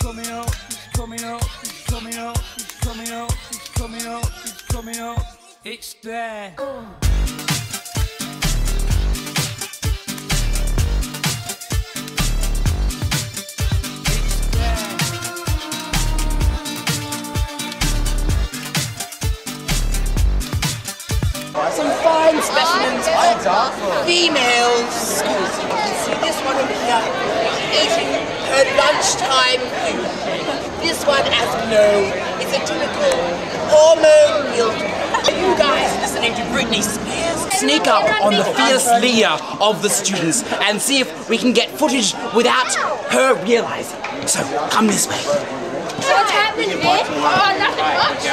coming out, it's coming out, it's coming out, it's coming out, it's coming out, it's coming out, it's there. Some fine specimens of females. You can see this one over here eating her lunchtime food. This one, as we know, is a typical hormone-filled. Are you guys listening to Britney Spears? Sneak up on the fierce leader of the students and see if we can get footage without her realizing. So, come this way. So what's happening, Vic? Oh, nothing much.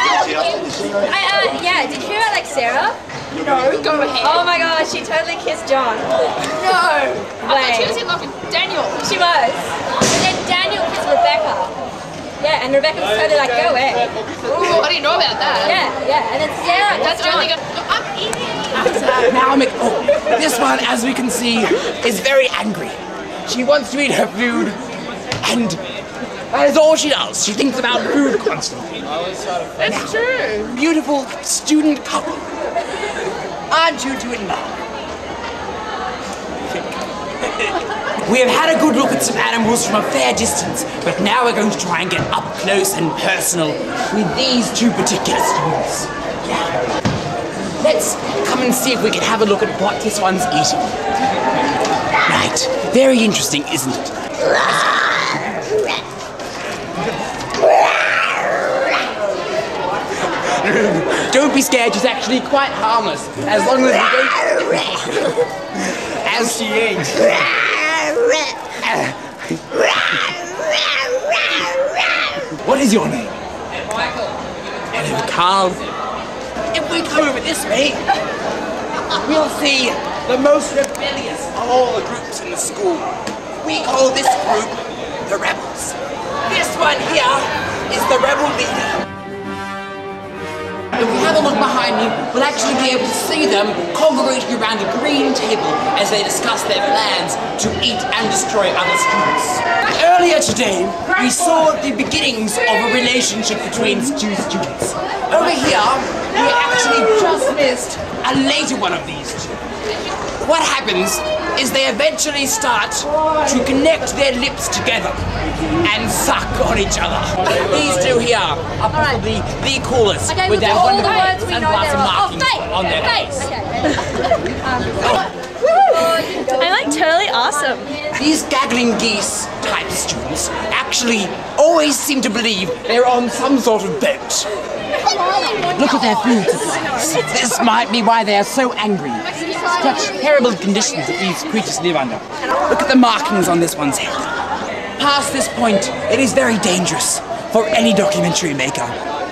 Yeah, did you hear about, like, Sarah? No, go ahead. Oh my god, she totally kissed John. No! Wait. She was in love with Daniel. She was. And then Daniel kissed Rebecca. Yeah, and Rebecca was totally like, go away. Ooh, I didn't know about that. Yeah, and then Sarah That's John. only I'm eating. Now, this one, as we can see, is very angry. She wants to eat her food, and that is all she does. She thinks about food constantly. That's true. Beautiful student couple. Aren't you two in love? We have had a good look at some animals from a fair distance, but now we're going to try and get up close and personal with these two particular students. Yeah. Let's come and see if we can have a look at what this one's eating. Right. Very interesting, isn't it? Don't be scared, she's actually quite harmless, as long as we don't... As she eats. What is your name? Michael. Hello, Carl. If we come over this way, we'll see the most rebellious of all the groups in the school. We call this group the Rebels. This one here is the Rebel leader. If we have a look behind me, we'll actually be able to see them congregating around a green table as they discuss their plans to eat and destroy other students. Earlier today, we saw the beginnings of a relationship between two students. Over here, we actually just missed a later one of these two. What happens is they eventually start to connect their lips together and suck on each other. These two here are probably the coolest with their wonderful sunglasses markings on their face. I'm like totally awesome. These gaggling geese type students actually always seem to believe they're on some sort of boat. Look at their food supplies. This might be why they are so angry. Such terrible conditions that these creatures live under. Look at the markings on this one's head. Past this point, it is very dangerous for any documentary maker.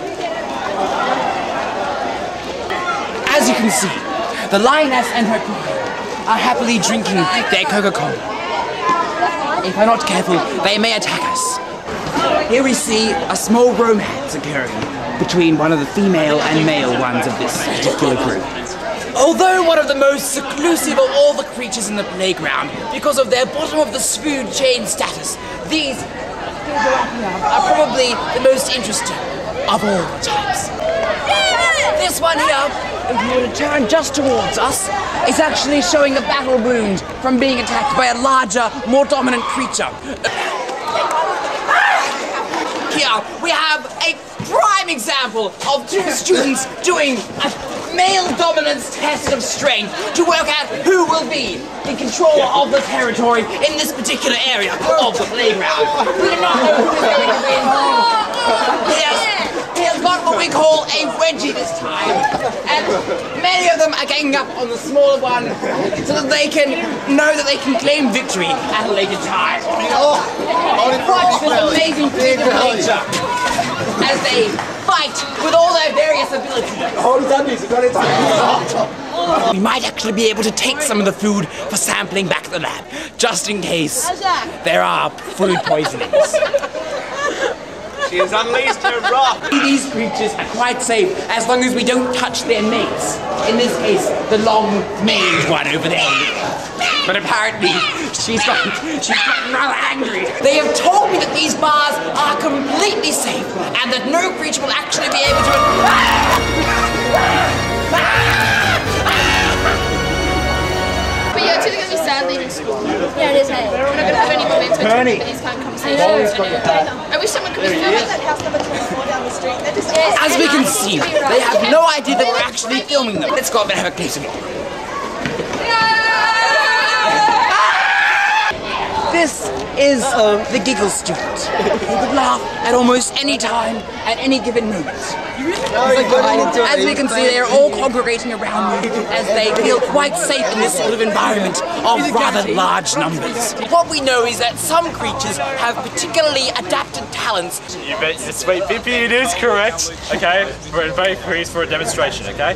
As you can see, the lioness and her crew are happily drinking their Coca-Cola. If we're not careful, they may attack us. Here we see a small romance occurring between one of the female and male ones of this particular group. Although one of the most seclusive of all the creatures in the playground, because of their bottom of the food chain status, these are probably the most interesting of all the types. This one here, if you were to turn just towards us, is actually showing a battle wound from being attacked by a larger, more dominant creature. Here we have a prime example of two students doing a male dominance test of strength to work out who will be in control of the territory in this particular area of the playground. We do not know who is going to win. He has got what we call a wedgie this time, and many of them are ganging up on the smaller one so that they can know that they can claim victory at a later time. Watch this amazing feat of nature as they fight with all their various abilities. We might actually be able to take some of the food for sampling back at the lab, just in case there are food poisonings. She has unleashed her wrath. These creatures are quite safe as long as we don't touch their mates. In this case, the long-maned one over there. But apparently, she's gotten rather angry. They have told me that these bars completely safe and that no creature will actually be able to... But yeah, it's going to be sad leaving school. Yeah, it is, hey. We're not going to have any moments where we have these kind of conversations. I wish someone could have filmed it. House number 24 down the street. They're just As we can see, they have no idea that we're actually filming them. Let's go up and have a closer look. This is the giggle student who could laugh at almost any time, at any given moment. As we can see, they are all congregating around me as they feel quite safe in this sort of environment of rather large numbers. What we know is that some creatures have particularly adapted talents. You bet your sweet pippy it is correct. Okay, we're very pleased for a demonstration, okay?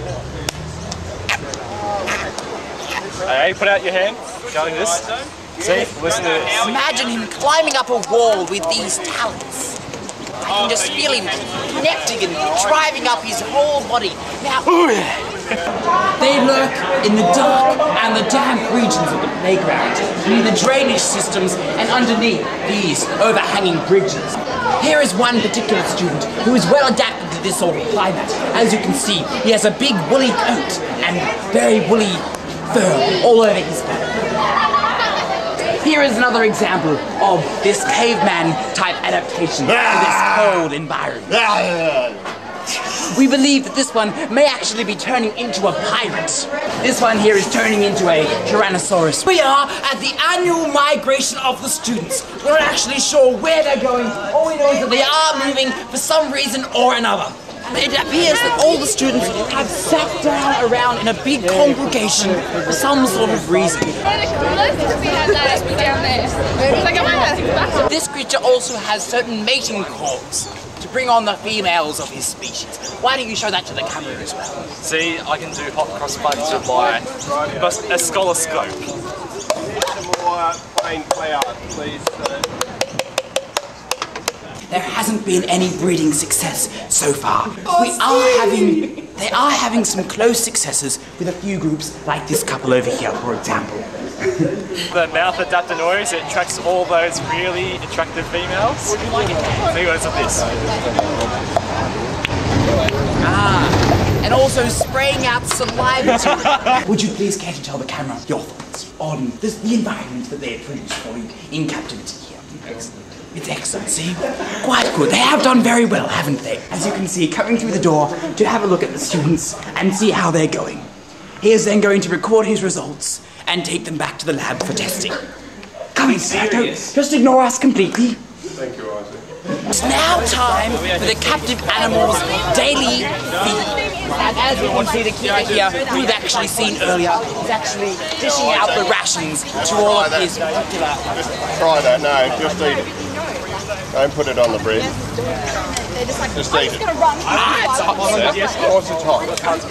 Okay, put out your hand regarding this. See, listen to this. Imagine him climbing up a wall with these talents. I can just feel him connecting and driving up his whole body. Now, they lurk in the dark and the damp regions of the playground, near the drainage systems and underneath these overhanging bridges. Here is one particular student who is well adapted to this sort of climate. As you can see, he has a big woolly coat and very woolly fur all over his back. Here is another example of this caveman-type adaptation to this cold environment. We believe that this one may actually be turning into a pirate. This one here is turning into a Tyrannosaurus. We are at the annual migration of the students. We're not actually sure where they're going. All we know is that they are moving for some reason or another. It appears that all the students have sat down around in a big congregation for some sort of reason. This creature also has certain mating calls to bring on the females of his species. Why don't you show that to the camera as well? See, I can do hot cross buttons with my escoloscope. More plain play art, please. There hasn't been any breeding success so far. They are having some close successes with a few groups like this couple over here, for example. The mouth adapter noise, it attracts all those really attractive females. See what's with this? And also spraying out saliva to it. Would you please care to tell the camera your thoughts on the environment that they have produced for you in captivity here? Excellent. It's excellent, see? Quite good. They have done very well, haven't they? As you can see, coming through the door to have a look at the students and see how they're going. He is then going to record his results and take them back to the lab for testing. Come in, sir. Don't just ignore us completely. Thank you, Isaac. It's now time for the captive animals' daily feed. And as we can see, the keeper here, who we've actually seen earlier, is actually dishing out the rations to all of his particular... Just try that, no, just eat it. Don't put it on the bread. Just eat it. it's hot, sir. Of course it's hot.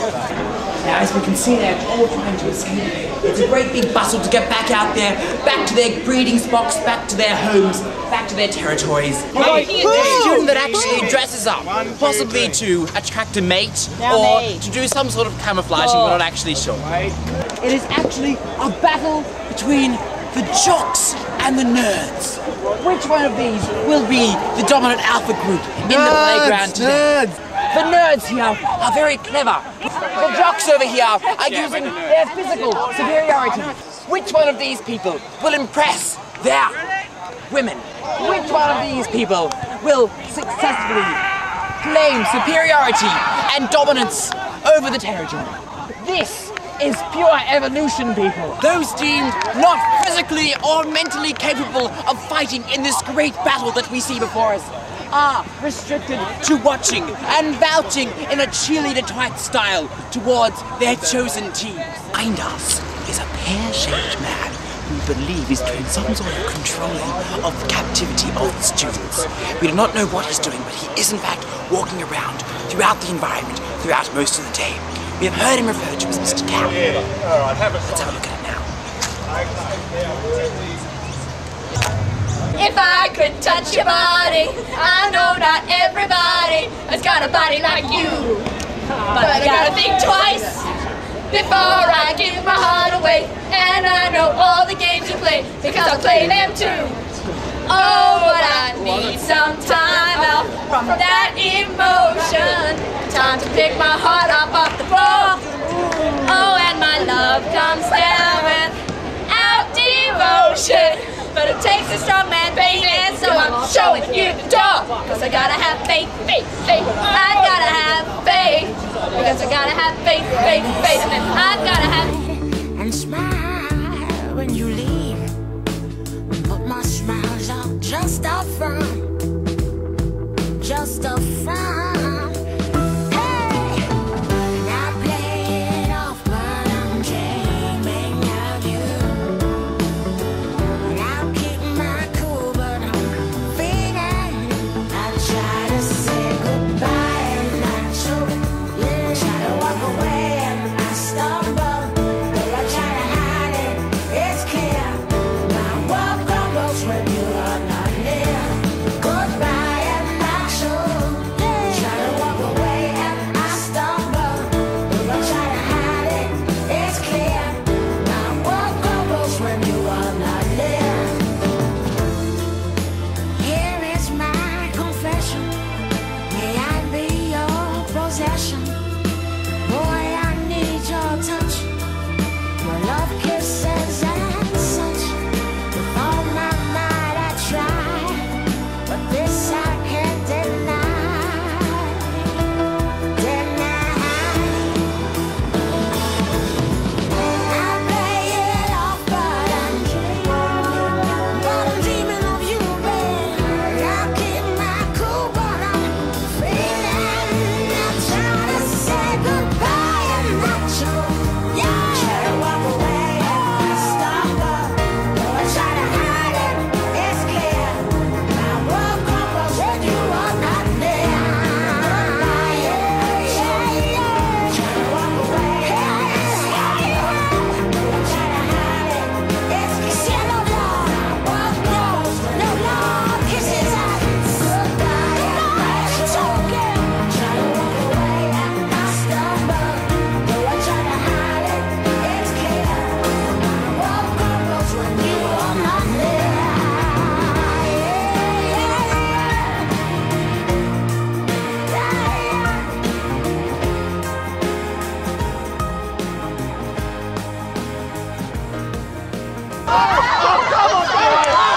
Now, as we can see, they're all trying to escape. It's a great big bustle to get back out there, back to their breeding spots, back to their homes, back to their territories. A student that actually dresses up, possibly to attract a mate or to do some sort of camouflaging, we're not actually sure. It is actually a battle between the jocks and the nerds. Which one of these will be the dominant alpha group in the playground today? The nerds here are very clever. The jocks over here are using their physical superiority. Which one of these people will impress their women? Which one of these people will successfully claim superiority and dominance over the territory? This is pure evolution, people. Those deemed not physically or mentally capable of fighting in this great battle that we see before us are restricted to watching and vouching in a cheerleader-type style towards their chosen teams. Behind us is a pear-shaped man who we believe is doing some sort of controlling of the captivity of the students. We do not know what he's doing, but he is in fact walking around throughout the environment throughout most of the day. We have heard him referred to as Mr. Cow. Let's have a look at it now. If I could touch your body, I know not everybody has got a body like you. But I gotta think twice before I give my heart away. And I know all the games you play because I play them too. Oh, but I need some time out pick my heart up off the floor. Oh, and my love comes down without devotion. But it takes a strong man, baby, so I'm showing you the door. Cause I gotta have faith, faith, faith. I gotta have faith. Because I gotta have faith, faith, faith. And I gotta have. And smile when you leave. But my smile's all just a front. Just a front. Oh, come on,